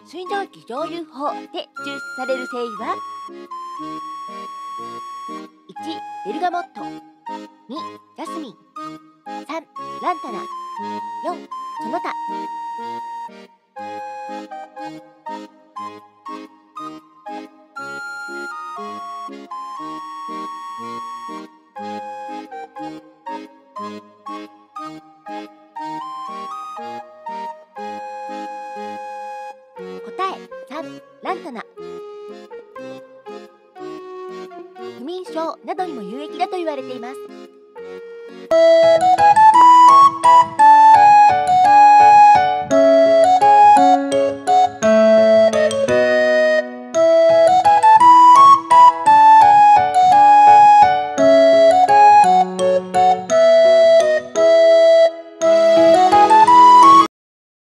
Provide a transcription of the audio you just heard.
水蒸気蒸留法で抽出される精油は1、ベルガモット、2、ジャスミン、3、ランタナ、4、その他。答え3、ランタナ。不眠症などにも有益だと言われています。